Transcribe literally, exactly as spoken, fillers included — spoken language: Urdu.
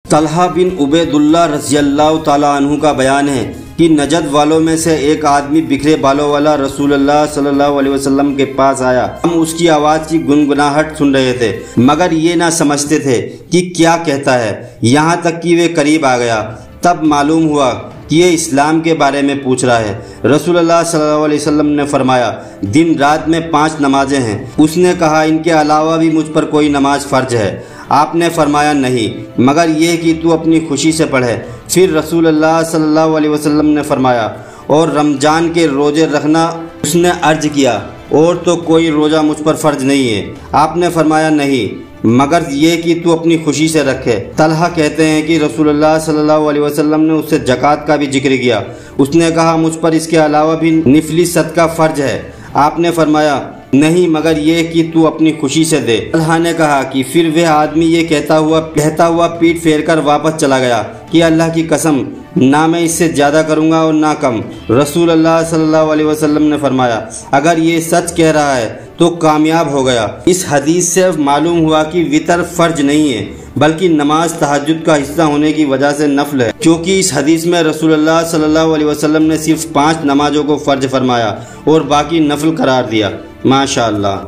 طلحہ بن عبیداللہ رضی اللہ تعالیٰ عنہ کا بیان ہے کہ نجد والوں میں سے ایک آدمی بکھرے بالوں والا رسول اللہ صلی اللہ علیہ وسلم کے پاس آیا۔ ہم اس کی آواز کی گنگناہٹ سن رہے تھے مگر یہ نہ سمجھتے تھے کہ کیا کہتا ہے، یہاں تک کہ وہ قریب آ گیا۔ تب معلوم ہوا کہ یہ اسلام کے بارے میں پوچھ رہا ہے۔ رسول اللہ صلی اللہ علیہ وسلم نے فرمایا، دن رات میں پانچ نمازیں ہیں۔ اس نے کہا، ان کے علاوہ بھی مجھ پر کوئی نماز فرض ہے؟ آپ نے فرمایا، نہیں، مگر یہ کہ تو اپنی خوشی سے پڑھے۔ پھر رسول اللہ صلی اللہ علیہ وسلم نے فرمایا، اور رمضان کے روزے رکھنا؟ اس نے عرض کیا، اور تو کوئی روزہ مجھ پر فرض نہیں ہے۔ آپ نے فرمایا، نہیں، مگر یہ کہ تو اپنی خوشی سے رکھے۔ طلحہ کہتے ہیں کہ رسول اللہ صلی اللہ علیہ وسلم نے اس سے زکوٰۃ کا بھی ذکر کیا۔ اس نے کہا، مجھ پر اس کے علاوہ بھی نفلی صدقہ فرض ہے؟ آپ نے فرمایا، نہیں، مگر یہ کہ تو اپنی خوشی سے دے۔ طلحہ نے کہا کہ پھر وہ آدمی یہ کہتا ہوا کہتا ہوا پیٹ پھیر کر واپس چلا گیا کہ اللہ کی قسم، نہ میں اس سے زیادہ کروں گا اور نہ کم۔ رسول اللہ صلی اللہ علیہ وسلم نے فرمایا، اگر یہ سچ کہہ رہا ہے تو کامیاب ہو گیا۔ اس حدیث سے معلوم ہوا کہ وطر فرض نہیں ہے بلکہ نماز تہجد کا حصہ ہونے کی وجہ سے نفل ہے، کیونکہ اس حدیث میں رسول اللہ صلی اللہ علیہ وسلم نے صرف پانچ نمازوں کو فرض فرمایا اور باقی نفل قرار دیا۔ ماشاء اللہ۔